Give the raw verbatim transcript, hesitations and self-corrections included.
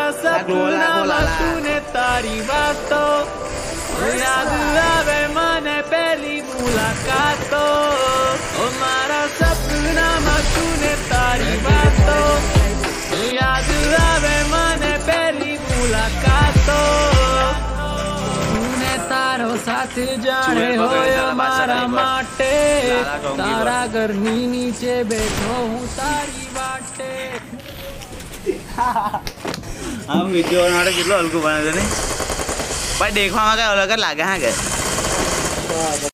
મારા સપનામાં તું ને તારી વાતો યાદ આવે મને પહેલી મુલાકાતો ઓ મારા સપનામાં તું ને તારી વાતો યાદ આવે મને પહેલી મુલાકાતો તું ને તારો સાથ જાણે હોય મારા માટે તારા ઘરની નીચે બેઠો હું તારી વાટે हम वीडियो बनाने कितना हल्कू बना देने भाई देखवा में क्या अलग लगे हैं क्या